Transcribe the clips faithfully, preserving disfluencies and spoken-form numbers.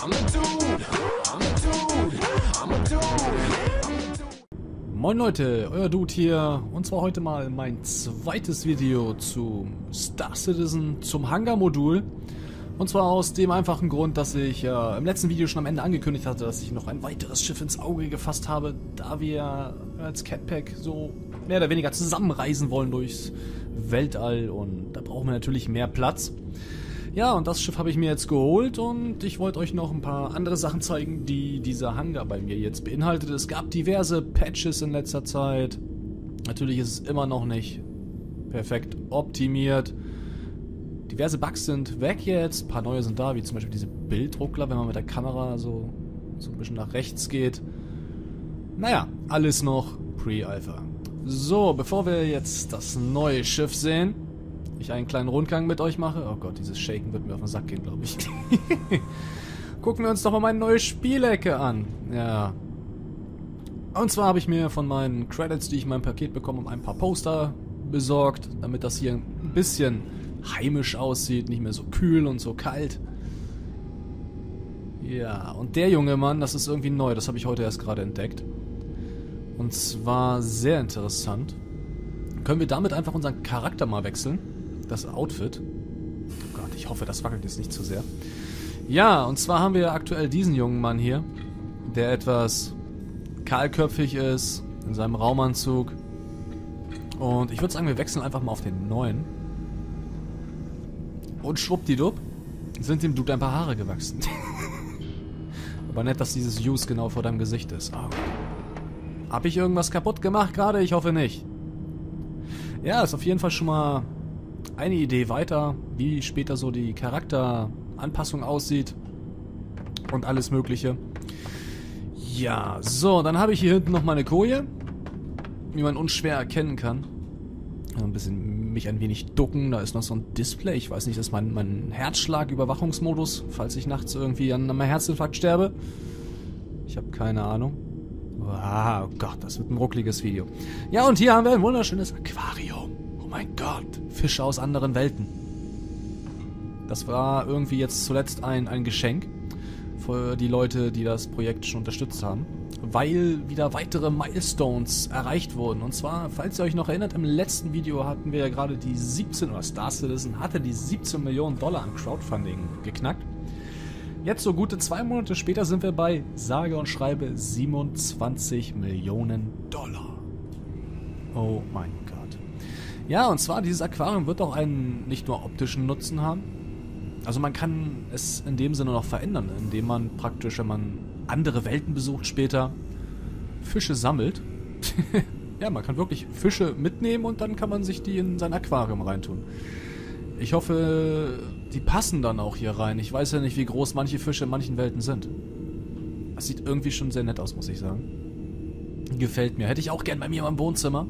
Moin Leute, euer Dude hier und zwar heute mal mein zweites Video zum Star Citizen, zum Hangar-Modul. Und zwar aus dem einfachen Grund, dass ich äh, im letzten Video schon am Ende angekündigt hatte, dass ich noch ein weiteres Schiff ins Auge gefasst habe, da wir als Catpack so mehr oder weniger zusammenreisen wollen durchs Weltall und da brauchen wir natürlich mehr Platz. Ja, und das Schiff habe ich mir jetzt geholt und ich wollte euch noch ein paar andere Sachen zeigen, die dieser Hangar bei mir jetzt beinhaltet. Es gab diverse Patches in letzter Zeit. Natürlich ist es immer noch nicht perfekt optimiert. Diverse Bugs sind weg jetzt, ein paar neue sind da, wie zum Beispiel diese Bilddruckler, wenn man mit der Kamera so, so ein bisschen nach rechts geht. Naja, alles noch Pre-Alpha. So, bevor wir jetzt das neue Schiff sehen, ich einen kleinen Rundgang mit euch mache. Oh Gott, dieses Shaken wird mir auf den Sack gehen, glaube ich. Gucken wir uns doch mal meine neue Spielecke an. Ja. Und zwar habe ich mir von meinen Credits, die ich in meinem Paket bekomme, ein paar Poster besorgt, damit das hier ein bisschen heimisch aussieht, nicht mehr so kühl und so kalt. Ja, und der junge Mann, das ist irgendwie neu, das habe ich heute erst gerade entdeckt. Und zwar sehr interessant. Können wir damit einfach unseren Charakter mal wechseln? Das Outfit. Oh Gott, ich hoffe, das wackelt jetzt nicht zu sehr. Ja, und zwar haben wir aktuell diesen jungen Mann hier, der etwas kahlköpfig ist, in seinem Raumanzug. Und ich würde sagen, wir wechseln einfach mal auf den neuen. Und schwuppdiwupp sind dem Dude ein paar Haare gewachsen. Aber nett, dass dieses Use genau vor deinem Gesicht ist. Oh. Hab ich irgendwas kaputt gemacht gerade? Ich hoffe nicht. Ja, ist auf jeden Fall schon mal eine Idee weiter, wie später so die Charakteranpassung aussieht und alles mögliche. Ja, so, dann habe ich hier hinten noch meine Koje, wie man unschwer erkennen kann. Ein bisschen mich ein wenig ducken, da ist noch so ein Display, ich weiß nicht, das ist mein, mein Herzschlag-Überwachungsmodus, falls ich nachts irgendwie an einem Herzinfarkt sterbe. Ich habe keine Ahnung. Oh Gott, das wird ein ruckliges Video. Ja, und hier haben wir ein wunderschönes Aquarium. Oh mein Gott, Fische aus anderen Welten. Das war irgendwie jetzt zuletzt ein, ein Geschenk für die Leute, die das Projekt schon unterstützt haben, weil wieder weitere Milestones erreicht wurden. Und zwar, falls ihr euch noch erinnert, im letzten Video hatten wir ja gerade die siebzehn, oder Star Citizen hatte die siebzehn Millionen Dollar an Crowdfunding geknackt. Jetzt, so gute zwei Monate später, sind wir bei, sage und schreibe, siebenundzwanzig Millionen Dollar. Oh mein Gott. Ja, und zwar, dieses Aquarium wird auch einen nicht nur optischen Nutzen haben. Also man kann es in dem Sinne noch verändern, indem man praktisch, wenn man andere Welten besucht später, Fische sammelt. Ja, man kann wirklich Fische mitnehmen und dann kann man sich die in sein Aquarium reintun. Ich hoffe, die passen dann auch hier rein. Ich weiß ja nicht, wie groß manche Fische in manchen Welten sind. Das sieht irgendwie schon sehr nett aus, muss ich sagen. Gefällt mir. Hätte ich auch gern bei mir im Wohnzimmer.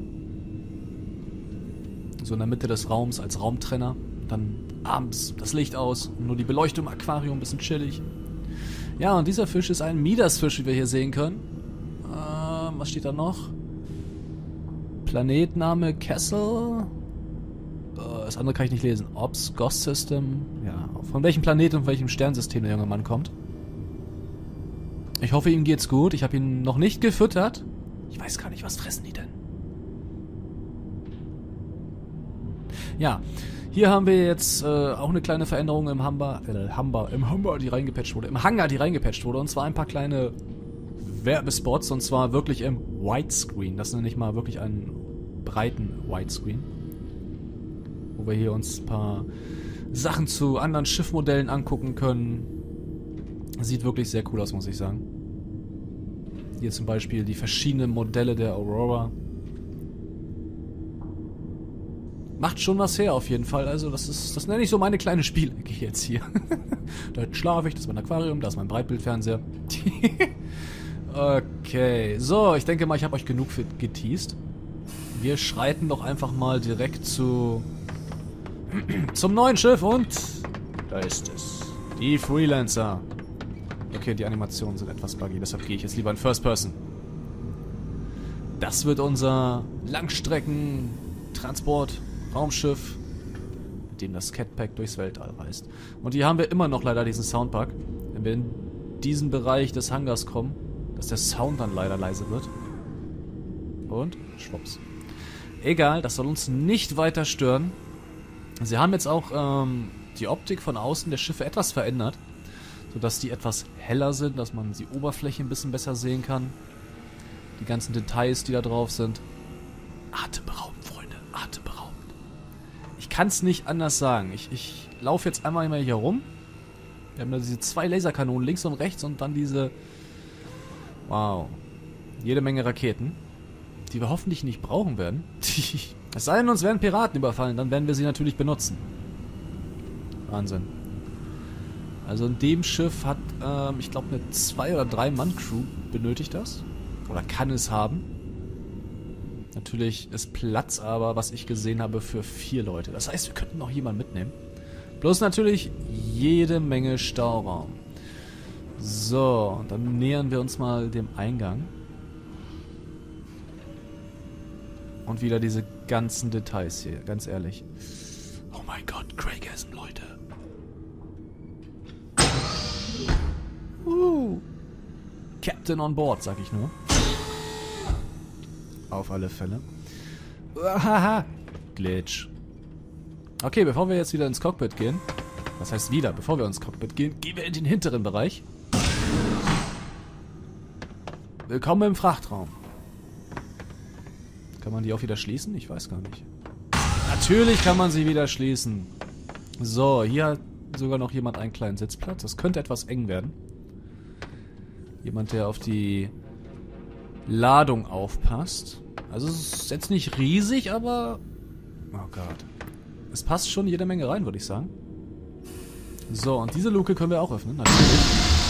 So in der Mitte des Raums als Raumtrenner. Dann abends das Licht aus. Nur die Beleuchtung im Aquarium, ein bisschen chillig. Ja, und dieser Fisch ist ein Midasfisch, wie wir hier sehen können. Äh, was steht da noch? Planetname Kessel. Das andere kann ich nicht lesen. Ops, Ghost System. Ja, von welchem Planeten und welchem Sternsystem der junge Mann kommt. Ich hoffe, ihm geht's gut. Ich habe ihn noch nicht gefüttert. Ich weiß gar nicht, was fressen die denn? Ja, hier haben wir jetzt äh, auch eine kleine Veränderung im Humber, äh, Humber, im Humber, die reingepatcht wurde. Im Hangar, die reingepatcht wurde. Und zwar ein paar kleine Werbespots. Und zwar wirklich im Widescreen. Das ist nicht mal wirklich einen breiten Widescreen. Wo wir hier uns ein paar Sachen zu anderen Schiffmodellen angucken können. Sieht wirklich sehr cool aus, muss ich sagen. Hier zum Beispiel die verschiedenen Modelle der Aurora. Macht schon was her auf jeden Fall. Also das ist, das nenne ich so meine kleine Spielecke jetzt hier. Da schlafe ich, das ist mein Aquarium, da ist mein Breitbildfernseher. Okay, so, ich denke mal, ich habe euch genug geteased. Wir schreiten doch einfach mal direkt zu zum neuen Schiff und da ist es. Die Freelancer. Okay, die Animationen sind etwas buggy, deshalb gehe ich jetzt lieber in First Person. Das wird unser Langstrecken-Transport-Raumschiff, mit dem das Catpack durchs Weltall reist. Und hier haben wir immer noch leider diesen Soundbug. Wenn wir in diesen Bereich des Hangars kommen, dass der Sound dann leider leise wird. Und schwupps. Egal, das soll uns nicht weiter stören. Sie haben jetzt auch ähm, die Optik von außen der Schiffe etwas verändert, sodass die etwas heller sind, dass man die Oberfläche ein bisschen besser sehen kann. Die ganzen Details, die da drauf sind. Atemberaubend, Freunde, atemberaubend. Ich kann es nicht anders sagen. Ich, ich laufe jetzt einmal hier rum. Wir haben da diese zwei Laserkanonen links und rechts und dann diese... Wow. Jede Menge Raketen, die wir hoffentlich nicht brauchen werden. Es sei denn, uns werden Piraten überfallen, dann werden wir sie natürlich benutzen. Wahnsinn. Also in dem Schiff hat, ähm, ich glaube, eine zwei- oder drei Mann Crew benötigt das. Oder kann es haben. Natürlich ist Platz aber, was ich gesehen habe, für vier Leute. Das heißt, wir könnten noch jemanden mitnehmen. Bloß natürlich jede Menge Stauraum. So, dann nähern wir uns mal dem Eingang. Und wieder diese ganzen Details hier, ganz ehrlich. Oh mein Gott, Craigasm, Leute. Uh. Captain on board, sag ich nur. Auf alle Fälle. Haha. Glitch. Okay, bevor wir jetzt wieder ins Cockpit gehen. Was heißt wieder? Bevor wir ins Cockpit gehen, gehen wir in den hinteren Bereich. Willkommen im Frachtraum. Kann man die auch wieder schließen? Ich weiß gar nicht. Natürlich kann man sie wieder schließen. So, hier hat sogar noch jemand einen kleinen Sitzplatz. Das könnte etwas eng werden. Jemand, der auf die Ladung aufpasst. Also es ist jetzt nicht riesig, aber... Oh Gott. Es passt schon jede Menge rein, würde ich sagen. So, und diese Luke können wir auch öffnen, natürlich.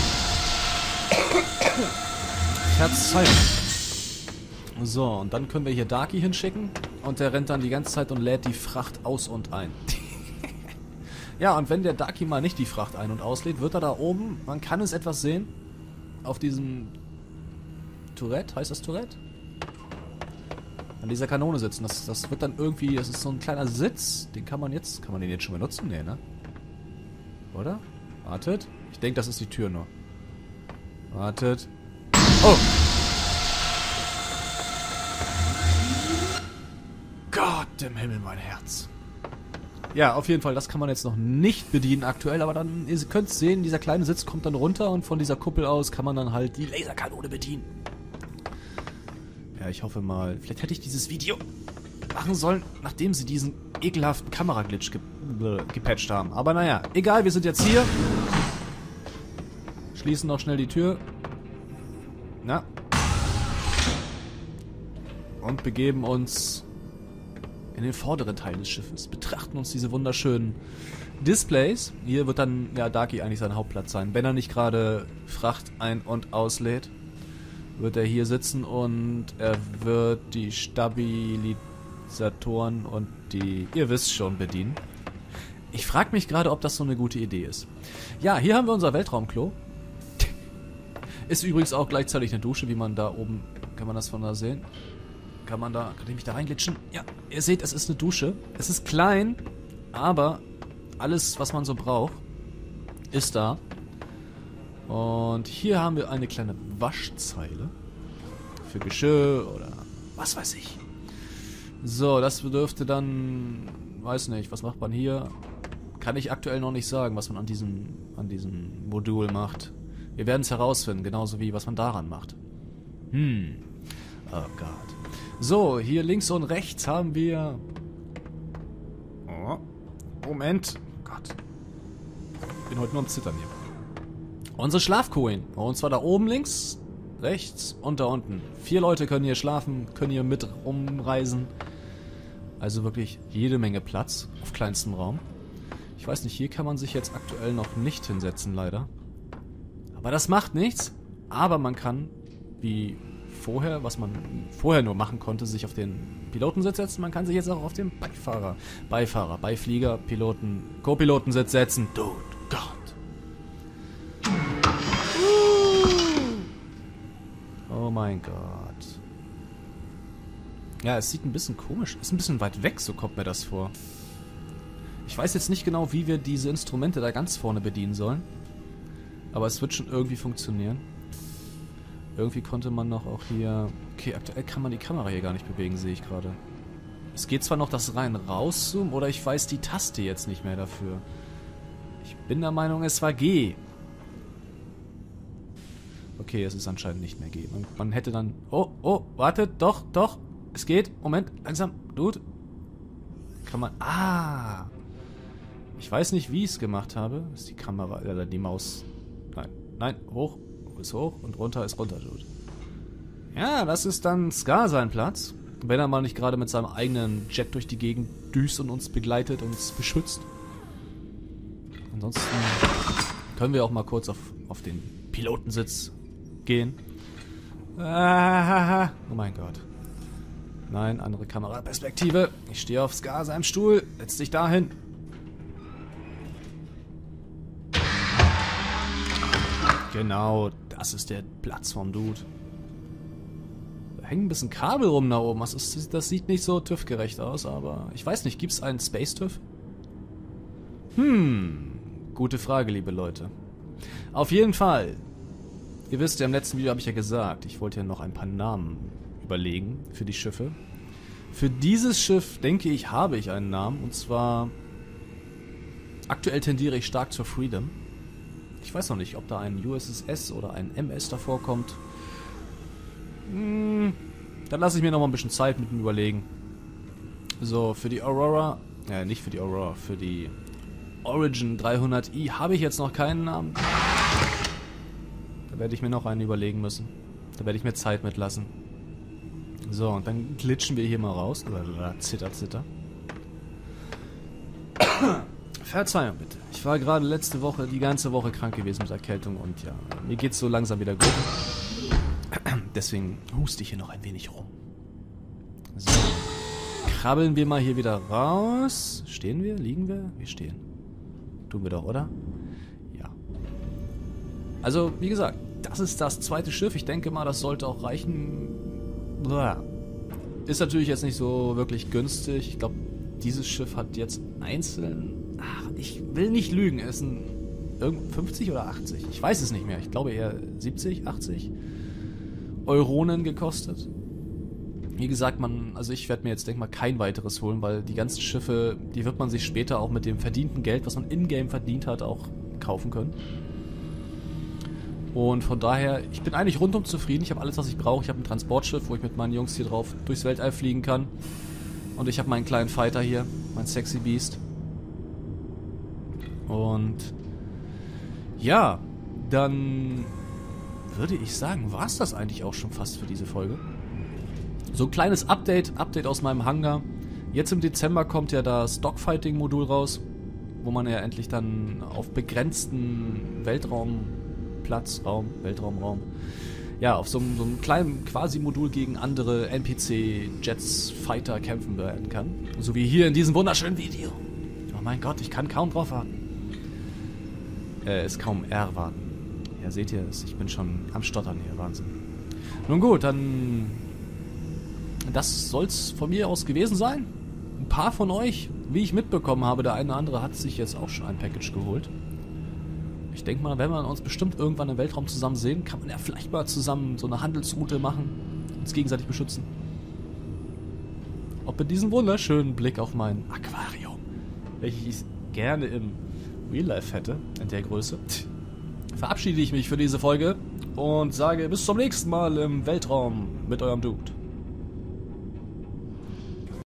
Verzeihung. So, und dann können wir hier Darky hinschicken. Und der rennt dann die ganze Zeit und lädt die Fracht aus und ein. Ja, und wenn der Darky mal nicht die Fracht ein- und auslädt, wird er da oben, man kann es etwas sehen, auf diesem Tourette, heißt das Tourette? An dieser Kanone sitzen. Das, das wird dann irgendwie, das ist so ein kleiner Sitz. Den kann man jetzt, kann man den jetzt schon benutzen? Nee, ne? Oder? Wartet. Ich denke, das ist die Tür nur. Wartet. Oh! Gott im Himmel, mein Herz. Ja, auf jeden Fall, das kann man jetzt noch nicht bedienen aktuell, aber dann, ihr könnt es sehen, dieser kleine Sitz kommt dann runter und von dieser Kuppel aus kann man dann halt die Laserkanone bedienen. Ja, ich hoffe mal, vielleicht hätte ich dieses Video machen sollen, nachdem sie diesen ekelhaften Kameraglitch ge gepatcht haben. Aber naja, egal, wir sind jetzt hier. Schließen noch schnell die Tür. Na. Und begeben uns in den vorderen Teil des Schiffes. Betrachten uns diese wunderschönen Displays. Hier wird dann, ja, Darky eigentlich sein Hauptplatz sein. Wenn er nicht gerade Fracht ein- und auslädt, wird er hier sitzen und er wird die Stabilisatoren und die, ihr wisst schon, bedienen. Ich frage mich gerade, ob das so eine gute Idee ist. Ja, hier haben wir unser Weltraumklo. Ist übrigens auch gleichzeitig eine Dusche, wie man da oben, kann man das von da sehen? Kann man da, kann ich mich da reinglitschen? Ja, ihr seht, es ist eine Dusche. Es ist klein, aber alles, was man so braucht, ist da. Und hier haben wir eine kleine Waschzeile. Für Geschirr oder was weiß ich. So, das dürfte dann, weiß nicht, was macht man hier? Kann ich aktuell noch nicht sagen, was man an diesem, an diesem Modul macht. Wir werden es herausfinden, genauso wie was man daran macht. Hm. Oh Gott. So, hier links und rechts haben wir... Oh. Moment. Oh Gott. Ich bin heute nur am Zittern hier. Unsere Schlafkojen. Und zwar da oben links, rechts und da unten. Vier Leute können hier schlafen, können hier mit rumreisen. Also wirklich jede Menge Platz auf kleinstem Raum. Ich weiß nicht, hier kann man sich jetzt aktuell noch nicht hinsetzen, leider. Aber das macht nichts. Aber man kann, wie vorher, was man vorher nur machen konnte, sich auf den Pilotensitz setzen. Man kann sich jetzt auch auf den Beifahrer, Beifahrer, Beiflieger, Piloten, Co-Pilotensitz setzen. Dude, Gott. Oh mein Gott. Ja, es sieht ein bisschen komisch. Ist ein bisschen weit weg, so kommt mir das vor. Ich weiß jetzt nicht genau, wie wir diese Instrumente da ganz vorne bedienen sollen. Aber es wird schon irgendwie funktionieren. Irgendwie konnte man noch auch hier... Okay, aktuell kann man die Kamera hier gar nicht bewegen, sehe ich gerade. Es geht zwar noch das rein-raus-Zoom, oder ich weiß die Taste jetzt nicht mehr dafür. Ich bin der Meinung, es war G. Okay, es ist anscheinend nicht mehr G. Man, man hätte dann... Oh, oh, wartet, doch, doch. Es geht. Moment, langsam. Dude. Kann man... Ah. Ich weiß nicht, wie ich es gemacht habe. Das ist die Kamera, oder die Maus. Nein, nein, hoch. Ist hoch und runter ist runter, Dude. Ja, das ist dann Scar sein Platz. Wenn er mal nicht gerade mit seinem eigenen Jet durch die Gegend düst und uns begleitet, uns beschützt. Ansonsten können wir auch mal kurz auf, auf den Pilotensitz gehen. Ah, oh mein Gott. Nein, andere Kameraperspektive. Ich stehe auf Scar seinem Stuhl. Setz dich dahin. Genau, das ist der Platz vom Dude. Da hängt ein bisschen Kabel rum da oben. Das, ist, das sieht nicht so TÜV-gerecht aus, aber ich weiß nicht, gibt es einen Space-TÜV? Hm, gute Frage, liebe Leute. Auf jeden Fall. Ihr wisst ja, im letzten Video habe ich ja gesagt, ich wollte ja noch ein paar Namen überlegen für die Schiffe. Für dieses Schiff, denke ich, habe ich einen Namen. Und zwar, aktuell tendiere ich stark zur Freedom. Ich weiß noch nicht, ob da ein U S S S oder ein M S davor kommt. Hm, dann lasse ich mir noch mal ein bisschen Zeit mit dem Überlegen. So, für die Aurora, äh, nicht für die Aurora, für die Origin dreihundert i habe ich jetzt noch keinen Namen. Da werde ich mir noch einen überlegen müssen. Da werde ich mir Zeit mitlassen. So, und dann glitschen wir hier mal raus. Zitter, zitter. Verzeihung bitte. Ich war gerade letzte Woche, die ganze Woche krank gewesen mit Erkältung und ja, mir geht's so langsam wieder gut. Deswegen huste ich hier noch ein wenig rum. So. Krabbeln wir mal hier wieder raus. Stehen wir? Liegen wir? Wir stehen. Tun wir doch, oder? Ja. Also, wie gesagt, das ist das zweite Schiff. Ich denke mal, das sollte auch reichen. Ist natürlich jetzt nicht so wirklich günstig. Ich glaube, dieses Schiff hat jetzt einzeln... Ach, ich will nicht lügen. Es sind fünfzig oder achtzig. Ich weiß es nicht mehr. Ich glaube eher siebzig, achtzig Euronen gekostet. Wie gesagt, man, also ich werde mir jetzt, denke mal, kein weiteres holen, weil die ganzen Schiffe, die wird man sich später auch mit dem verdienten Geld, was man in-game verdient hat, auch kaufen können. Und von daher, ich bin eigentlich rundum zufrieden. Ich habe alles, was ich brauche. Ich habe ein Transportschiff, wo ich mit meinen Jungs hier drauf durchs Weltall fliegen kann. Und ich habe meinen kleinen Fighter hier, mein Sexy Beast. Und ja, dann würde ich sagen, war es das eigentlich auch schon fast für diese Folge. So ein kleines Update, Update aus meinem Hangar. Jetzt im Dezember kommt ja das Dogfighting-Modul raus, wo man ja endlich dann auf begrenzten Weltraumplatz, Raum, Weltraumraum, ja, auf so einem, so einem kleinen Quasi-Modul gegen andere N P C-Jets, Fighter kämpfen werden kann. So wie hier in diesem wunderschönen Video. Oh mein Gott, ich kann kaum drauf warten. Äh, ist kaum erwarten. Ja, seht ihr es? Ich bin schon am Stottern hier, Wahnsinn. Nun gut, dann... Das soll's von mir aus gewesen sein. Ein paar von euch, wie ich mitbekommen habe, der eine oder andere hat sich jetzt auch schon ein Package geholt. Ich denke mal, wenn wir uns bestimmt irgendwann im Weltraum zusammen sehen, kann man ja vielleicht mal zusammen so eine Handelsroute machen, uns gegenseitig beschützen. Ob mit diesem wunderschönen Blick auf mein Aquarium, welches ich gerne im Real Life hätte, in der Größe, verabschiede ich mich für diese Folge und sage bis zum nächsten Mal im Weltraum mit eurem Dude.